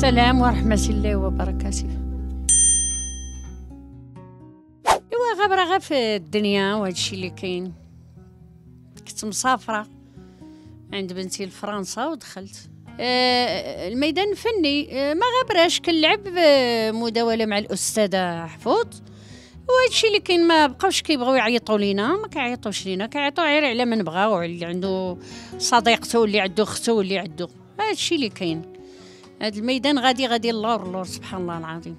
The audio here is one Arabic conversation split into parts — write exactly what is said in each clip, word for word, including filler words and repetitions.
السلام ورحمة الله وبركاته. إوا غابرة غا في الدنيا وهادشي اللي كاين. كنت مسافرة عند بنتي لفرنسا ودخلت آه الميدان الفني. آه ما غابراش كنلعب آه مداولة مع الأستاذة حفوظ، وهادشي اللي كاين. ما بقاوش كيبغيو يعيطوا لينا، ما كيعيطوش لينا، كيعيطوا غير على من بغاو، اللي عنده صديقته، اللي عنده اختو، اللي عنده. هادشي اللي كاين. هاد الميدان غادي غادي اللور اللور سبحان الله العظيم.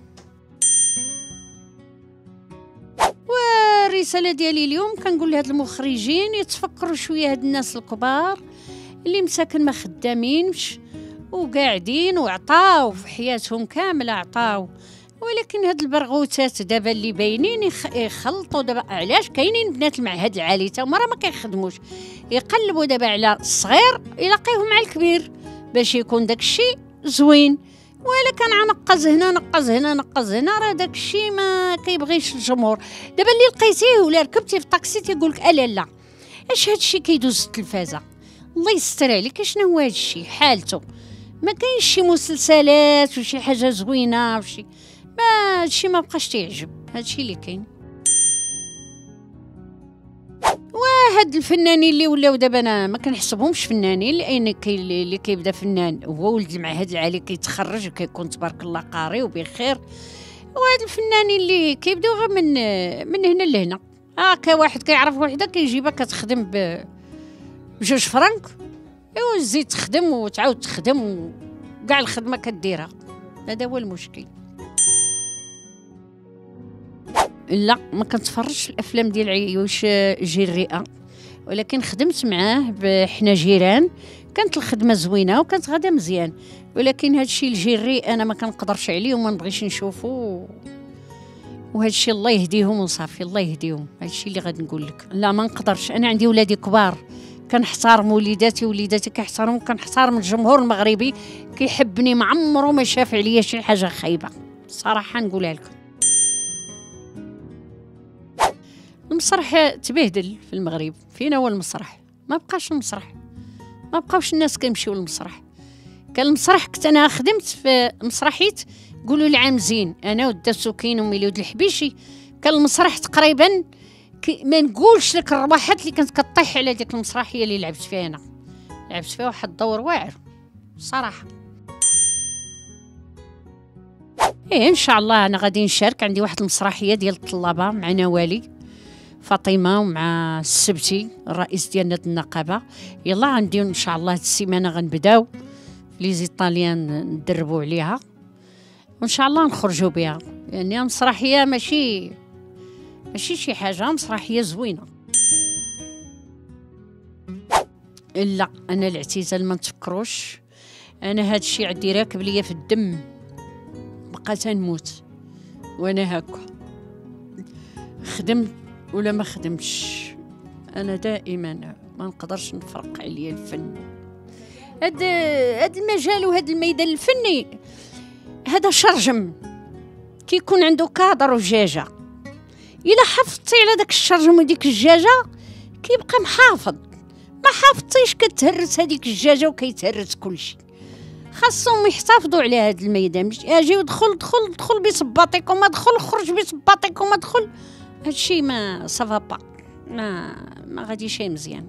والرساله ديالي اليوم كنقول لهاد المخرجين يتفكروا شويه، هاد الناس الكبار اللي مساكن ما خدامينش وقاعدين وعطاو في حياتهم كامله عطاو، ولكن هاد البرغوثات دابا اللي باينين يخلطوا. دابا علاش كاينين بنات المعهد العالي تا هما راه ما كيخدموش، يقلبوا دابا على الصغير يلاقيهم مع الكبير باش يكون داكشي زوين. ولا كان نقز هنا نقز هنا نقز هنا، راه داكشي ما كيبغيش الجمهور. دابا اللي لقيتيه ولا ركبتي في طاكسي تيقول لك الا لا اش هادشي كيدوز التلفازه، الله يستر عليك اشنو هو هادشي حالته. ما كاينش شي مسلسلات وشي حاجه زوينه وشي ما هادشي ما بقاش تيعجب. هادشي اللي كاين. وهاد الفنانين اللي ولاو دابا انا ما كنحسبهمش فنانين، لان كي اللي كيبدا فنان هو ولد المعهد العالي كيتخرج وكيكون تبارك الله قاري وبخير. وهاد الفنانين اللي كيبداو غير من من هنا لهنا، هاكا واحد كيعرف وحده كيجيبها كتخدم ب بجوج فرنك، ايوا زيد تخدم وتعاود تخدم وكاع الخدمه كديرها. هذا هو المشكل. لا ما كنتفرجش الافلام ديال عيوش جريئه، ولكن خدمت معاه بحنا جيران، كانت الخدمه زوينه وكانت غدا مزيان. ولكن هادشي الجريء انا ما كنقدرش عليه وما نبغيش نشوفه، وهادشي الله يهديهم وصافي، الله يهديهم. هادشي اللي غادي نقول لك. لا ما نقدرش، انا عندي ولادي كبار، كنحترم وليداتي، وليداتي كيحترموا، كنحترم الجمهور المغربي كيحبني، ما عمره ما شاف عليا شي حاجه خايبه صراحه نقولها لكم. المسرح تبهدل في المغرب. فين هو المسرح؟ ما بقاش المسرح، ما بقاوش الناس كيمشيو للمسرح. كان المسرح كنت انا خدمت في مسرحيه قولوا العام زين، انا ودا سكين وميلود الحبيشي. كان المسرح تقريبا ما نقولش لك الرباحات اللي كانت كطيح على ديك المسرحيه اللي لعبت فيها انا. لعبت فيها واحد الدور واعر صراحه. ايه ان شاء الله انا غادي نشارك. عندي واحد المسرحيه ديال الطلابه مع نوالي فاطمه ومع السبتي الرئيس ديال نادي النقابه. يلا غندير ان شاء الله هاد السيمانه غنبداو لي زيطاليان ندربوا عليها، وان شاء الله نخرجوا بها. يعني مسرحيه ماشي ماشي شي حاجه، مسرحيه زوينه. لا انا الاعتزال ما نتفكروش، انا هاد الشيء عندي راكب ليا في الدم، بقى تنموت وانا هكا خدمت ولا ما خدمتش. انا دائما ما نقدرش نفرق عليا الفن. هاد هاد المجال وهاد الميدان الفني هذا شرجم، كيكون عنده كادر وجاجه. الا حافظتي على داك الشرجم وديك الجاجه كيبقى محافظ، ما حافظتيش كتهرس هذيك الجاجه وكيتهرس كلشي. خاصهم يحتفظوا على هذا الميدان. اجي ودخل دخل دخل بصباطيك وما دخل، خرج بصباطيك وما دخل. هادشي ما صافا با، ما ما غاديش مزيان.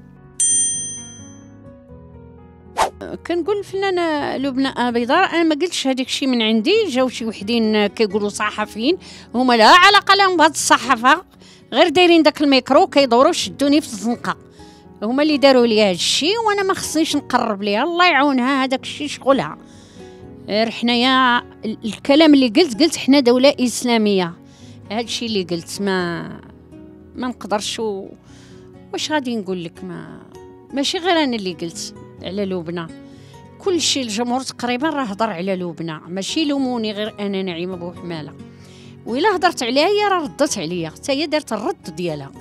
كنقول الفنانه لبنى بيضاء، انا ما قلتش هذاك الشيء من عندي، جاو شي وحدين كيقولوا صحفيين هما لا علاقه لهم بهاد الصحافه، غير دايرين داك الميكرو كيدوروا شدوني في الزنقه، هما اللي داروا لي هذا الشيء وانا ما خصنيش نقرب ليها. الله يعاونها، هذاك الشيء شغلها. غير حنايا الكلام اللي قلت قلت حنا دوله اسلاميه، هذا الشيء اللي قلت ما ما نقدرش. و... واش غادي نقول لك؟ ما ماشي غير انا اللي قلت على لبنى، كل شيء الجمهور تقريبا راه هضر على لبنى، ماشي لوموني غير انا نعيمه بوحماله. وإلا هضرت عليها هي راه ردت عليا، حتى هي دارت الرد ديالها.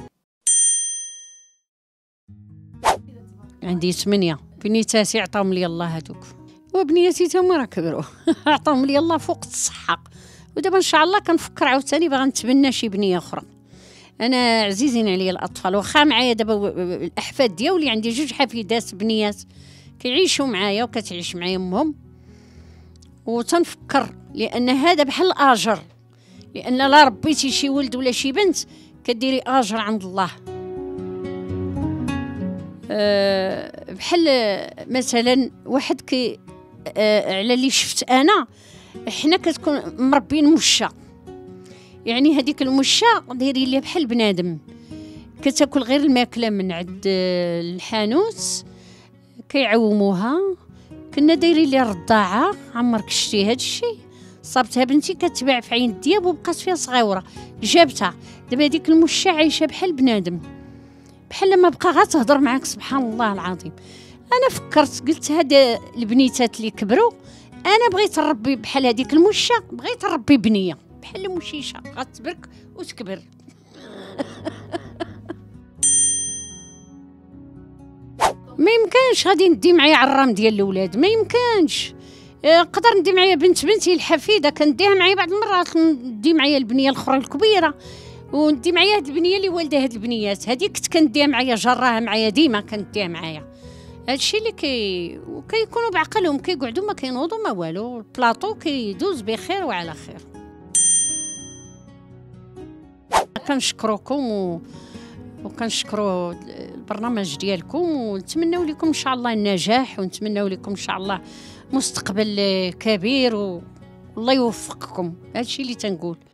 عندي ثمانية بنيتاتي عطاهم لي الله هذوك، وبنياتي تما راه كبروا عطاهم لي الله فوق الصحه. ودابا ان شاء الله كنفكر عاوتاني باغا نتبنى شي بنيه اخرى. انا عزيزين عليا الاطفال، واخا معايا دابا الاحفاد ديالي، عندي جوج حفيدات بنيات كيعيشوا معايا وكتعيش معايا امهم، وتنفكر لان هذا بحال الاجر، لان لا ربيتي شي ولد ولا شي بنت كديري اجر عند الله. أه بحال مثلا واحد كي أه على اللي شفت انا، حنا كتكون مربين مشة، يعني هذيك المشة دايرين ليها بحال بنادم، كتاكل غير الماكله من عند الحانوت كيعوموها. كنا دايرين ليها الرضاعه، عمرك شتي هذا الشيء؟ صابتها بنتي كتباع في عين الدياب وبقات فيها صغيره، جابتها دابا هذيك المشة عايشه بحال بنادم، بحال ما بقى غير تهضر معاك. سبحان الله العظيم. انا فكرت قلت هاد البنيتات اللي كبروا انا بغيت نربي بحال هذيك المشة، بغيت نربي بنيه بحال المشيشه غتبرك وتكبر. ما يمكنش غادي ندي معايا عرام ديال الاولاد، ما يمكنش. نقدر ندي معايا بنت بنتي الحفيده كنديها معايا بعض المرات، ندي معايا البنيه الاخرى الكبيره، وندي معايا هاد البنيه اللي والده هاد البنيات هادي كنت كنديها معايا، جراها معايا ديما كنديها معايا. هادشي اللي كي وكيكونوا بعقلهم، كيقعدوا ما كينوضوا ما والو، البلاطو كيدوز بخير وعلى خير. كنشكركم و... وكنشكروا البرنامج ديالكم، ونتمنوا لكم ان شاء الله النجاح، ونتمنوا لكم ان شاء الله مستقبل كبير، والله يوفقكم. هادشي اللي تنقول.